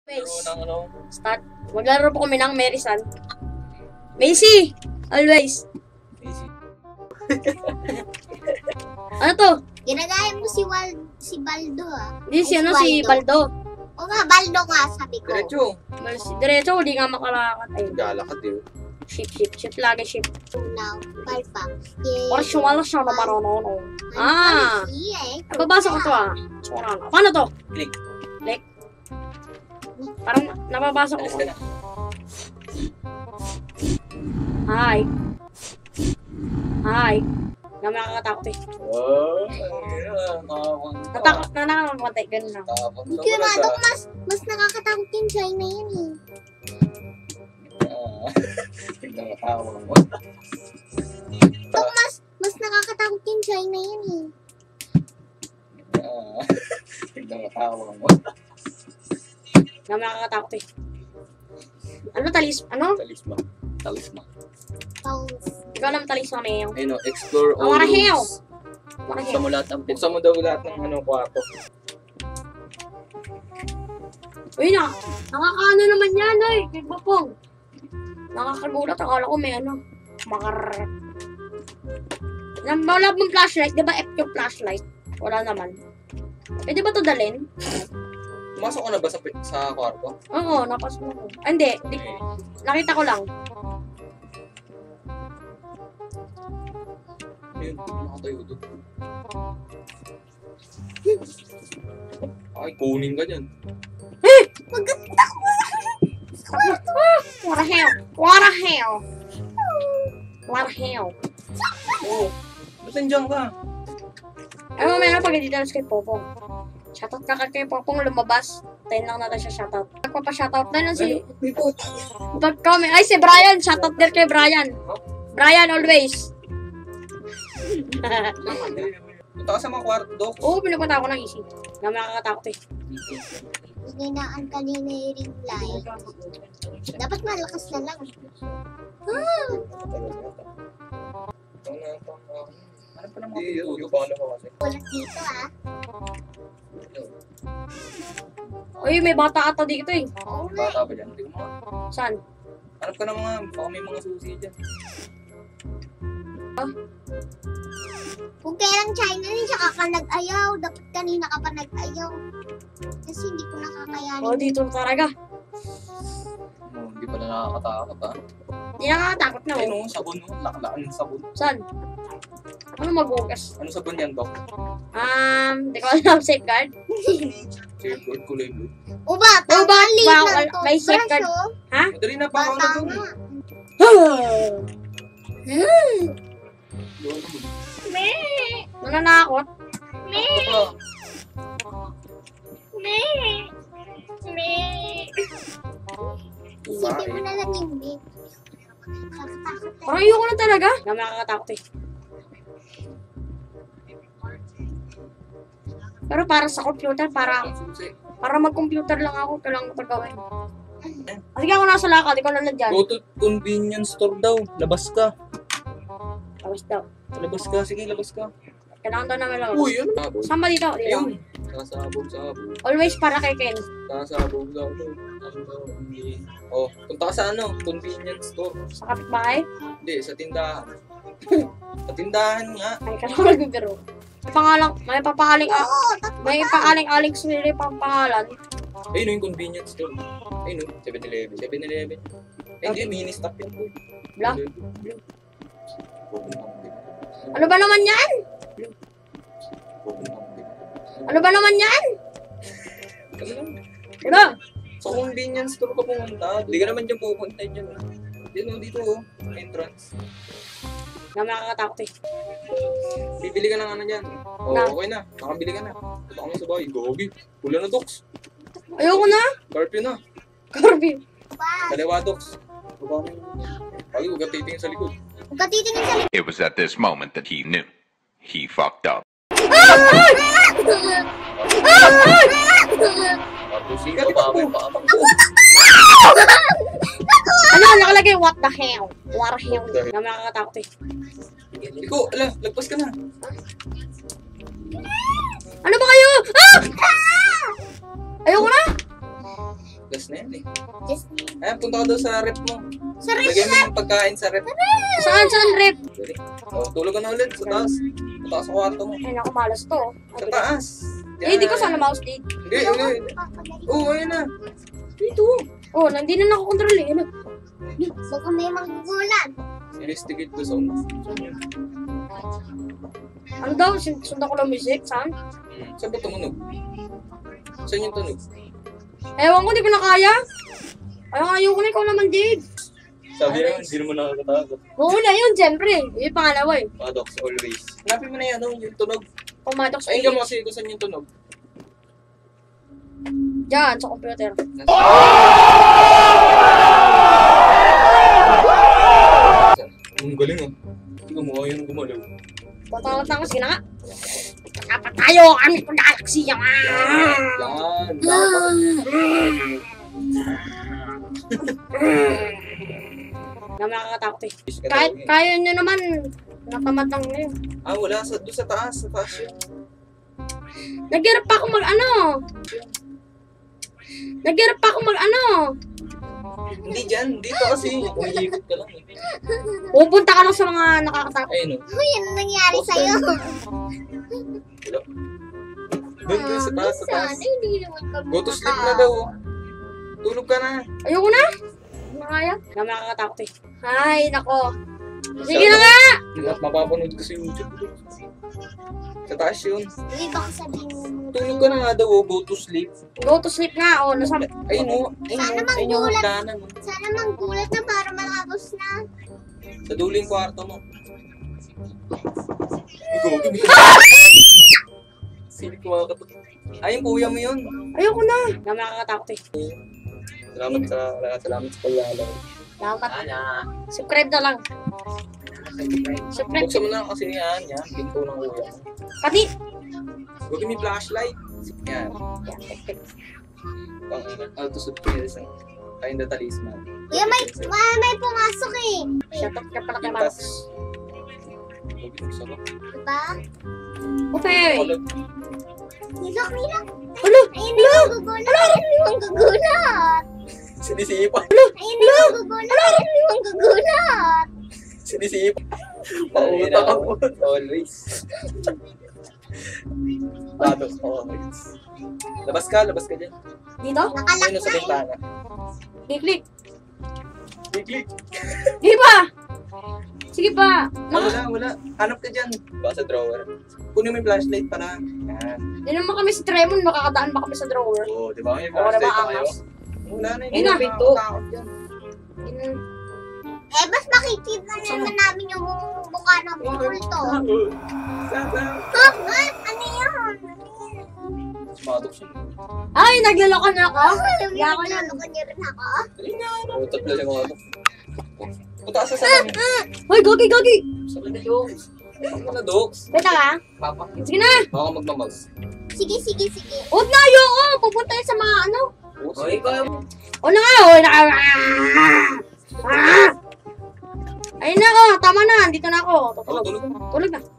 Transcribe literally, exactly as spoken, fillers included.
Always. Ano? Start. Maglaro po kami ng Merisan. Macy! Always. Macy. Ano to? Ginagaya mo si Wal si Baldo ah. Hindi si ano, si Baldo. O nga, Baldo nga sabi ko. Diretso. Si Diretso, hindi nga makalakad. Ayun. Galakad yun. Ship, ship, ship. Lagi ship. Now, Firefox. Yay. Or siya siya na maronono. Ah! Eh. Nababasa ko to ah. Sura na. Paano to? Click. Click. Parang nababasa ko. Alis ka na. Hi. Hi. Na nakakatakot eh. Oh, yeah. Nakakawang ka. Natakot na nakakamatay. Ganun na. Tapos Hindi na ko wala naman, sa- mas, mas nakakatakot yung China yan eh. Ah, tignan mo tawag mo. Dok, mas, mas nakakatakot yung China yan eh. Ah, tignan mo tawag mo. Na nakakatakot eh. Ano talis? Ano? Talisma. Talisma. Pause. Hindi ko alam talisman na yun. Ayun o, explore all What the hell? rooms. What the Buksan hell? mo lahat ng, buksan mo daw lahat ng ano, kwarto. Uy na, nakakaano naman yan ay. Kigbapong. Nakakagulat. Akala ko may ano. Makar... Wala mong flashlight. Di ba F yung flashlight? Wala naman. Pwede ba ito dalhin? Pumasok ko na ba sa, sa kwarto? Oo, napasok mo. Ah, hindi. Di, Okay. nakita ko lang. Ayun, nakatayo doon. Ay, kunin ka dyan. Maganda ko. What the hell? What the hell? What the hell? Oh. Ba't nandiyan ka? Ay, mamaya na pag dito na kay Popong. Shoutout ka kay Popong lumabas. Tayo lang natin siya shoutout. Nagpapa-shoutout na lang si... May puta. Pag kami... Ay, si Brian! Shoutout din kay Brian. Brian always. Punta ka sa mga kwarto, Dok. Oo, pinupunta ako ng easy. Na nakakatakot eh. Hinaan kanina yung ring light. Dapat malakas na lang. Ah! Ano pa naman yung tuto? Paano ko kasi? Ulat dito ah. Uy, may bata ata dito eh. Oo nga. Bata ba dyan? Hindi ko mga... Saan? Hanap ka ng mga... Baka may mga susi dyan. Kung kailang China rin siya ka nag-ayaw. Dapat kanina ka pa nag-ayaw. Kasi hindi ko nakakayanin. Oh, dito na talaga. Oh, hindi pala nakakatakot ah. Hindi nakakatakot na Ayun oh. o, sabon o. Lakalaan ng sabon. Saan? Ano magbukas? Ano sabon yan, Dok? Um, di ko alam, safeguard. Safeguard, kulay blue. O ba? Oh, bakit Tanggalin ba- lang to. may second- Braso. Ha? Madali na pa ako na Bata doon. nga. Doon ako. Me. Nananakot? Me. Ito Me. Me. Isipin mo na lang yung me. Nakakatakot na. Parang ayoko na talaga. Na nakakatakot eh. Pero para sa computer, para pa. Susi. para mag-computer lang ako, kailangan ko ito gawin. Sige ako nasa lakad, ikaw na nandyan. Go to convenience store daw. Labas ka. Tapos daw. Labas ka. Sige, labas ka. Kailangan daw namin lang. Uy, ano? Sabon. Saan ba dito? Dito. Ayun. Sasabog, sabog. Always para kay Ken. Sasabog daw. Ano daw? Oh, punta ka sa ano? Convenience store. Sa kapitbahay. Hindi, sa tindahan. Sa tindahan nga. Ay, kailangan nagbibiro. May pangalang, may papaling, ah, Oo, takot may paaling-aling sunili pang pangalan. Ayun yung convenience store. Ayun yung seven eleven. seven eleven. Ay, hindi, mini stop yan. Boy. Bla? Blue. Ano ba naman yan? Ano ba naman yan? Ano lang? Ano? Sa convenience store ka pumunta. Hindi ka naman dyan pupunta dyan. Dito, dito oh. Entrance. Na nakakatakot eh. Bibili ka ng ano dyan. Oh, Na. okay na. Nakabili ka na. Punta ka na sa bahay. Gogi. Pula na, Docs. Ayoko na. Curfew na. Corby. pa. Dalawa, Docs. Baba na. Ay, huwag ka titingin sa likod. Huwag ka titingin sa likod. It was at this moment that he knew. He fucked up. Tapos, sige, baba mo. Baba mo. Ano? Nakalagay, what the hell? What the hell? Na nakakatakot eh. Ikaw, ala, lagpas ka na. Ano ba kayo? Ah! Ayoko na! Gas na yan eh. Just, Ayan, punta ka daw sa rep mo. sa ref Lagay mo yung pagkain sa rep. Saan, saan, rep? Dali. O, tulog ka na ulit sa taas. Sa taas sa kwarto mo. Ay, naku, malas to. Sa taas. Eh, di ko sana mouse lead. Hindi, hindi. hindi. Oo, ayun na. Dito. Oh, hindi na nakokontrol eh. Ano? Baka may magugulan. Investigate the sound. Ano daw? Sin- Sundan ko lang music? Saan? Hmm. Saan ba tumunog? Saan yung tunog? Ewan ko, di ko na kaya. Ay, ayoko na, ikaw naman, Jade. Sabi naman, hindi naman nakakatakot. Oo na yun, siyempre. Yun yung pangalawa eh. Padox always. Hanapin mo na yan, ano, yung tunog. Pumatok sa Ayun ka mo kasi kung saan yung tunog. Diyan, sa computer. Ang galing ah. Hindi ko mukha yun gumalaw. Patawag-tawag, sige na nga. Dapat tayo, kami kung galaxy yan. Yan. Dapat. Na nakakatakot eh. Kahit kaya nyo naman, natamad lang ngayon. Ah, wala. Sa, doon sa taas. Sa taas yun. Nag-hirap pa ako mag ano. Nag-hirap pa ako mag ano. Hindi dyan. Dito kasi. Umiikot ka lang eh. Pupunta ka lang sa mga nakakatakot. Ayun o. Uy, ano nangyari Post sa'yo? Hello. Doon doon sa taas. Sa taas. Sana hindi naman kami Go to sleep na daw. oh. Tulog ka na. Ayoko na. Hindi na kaya. Na nakakatakot eh. Ay, nako. Sige na nga. Mapapanood ko sa YouTube. Sa taas yun. Uy, baka sabihin mo. Tulog ka na nga daw. oh. Go to sleep. Go to sleep nga. O, nasa... Ayun o. Ayun Sana o. Ayun yung manggulat. hagdanan. oh. Sana manggulat na para matapos na. Sa duling kwarto mo. Ikaw, silip ko mga katot. Ay, yung kuya mo yun. Ayoko na. Na nakakatakot eh. Salamat sa, salamat sa paglalaro. Dapat. Ana. Subscribe na lang. Subscribe. Buksan mo na kasi yan, yan. Pinto ng kuya mo. Pati. Huwag may flashlight. Yan. Yan, perfect. Pang, ano to subtiles ng kind of talisman. Kuya, may, may, may pumasok eh. Shut up ka pala kay Pintas. Marcos. Huwag yung sarap. Diba? Okay. Kulog. Nilok, nilok. Hello. Ayun na yung magugulat. Ayun na yung magugulat. Sinisipa. Ayun na yung magugulat. Ayun na yung magugulat. Sinisipa. Pauta ka po. Always. Pados always. Labas ka, labas ka dyan. Dito? Nakalak Ayun sa na eh. bintana. Klik-klik. Click, click. Sige pa. Sige pa. Ah, wala, wala. Hanap ka dyan. Baka sa drawer. Kunin mo yung flashlight para. Yan. Hindi naman kami si Tremon. Makakadaan ba kami sa drawer? Oo, di ba? May Oo, flashlight diba, pa kayo. angas? Wala na Ayun na, pinto. Yun. Eh, bas makikita naman namin yung mukha ng multo. Ha? Ha? Ano yun? Sumatok siya. Ay, naglaloko na ako. Alam niyo, Yako na. naloko niyo rin ako. Ayun na, ano. Utot na lang ako. Punta ka sa salamin. Hoy, gogi, gogi. Sa na, Dogs. Huwag mo na, Dogs. Wait lang ha. Papa. Sige na. Baka magmamags. Sige, sige, sige. Huwag na, ayoko. Pupunta yun sa mga ano. O, ikaw. O na nga, o na. Ah! Ayun na ako. Tama na. Dito na ako. Oh, Tutulog. tulog ka. Tulog na.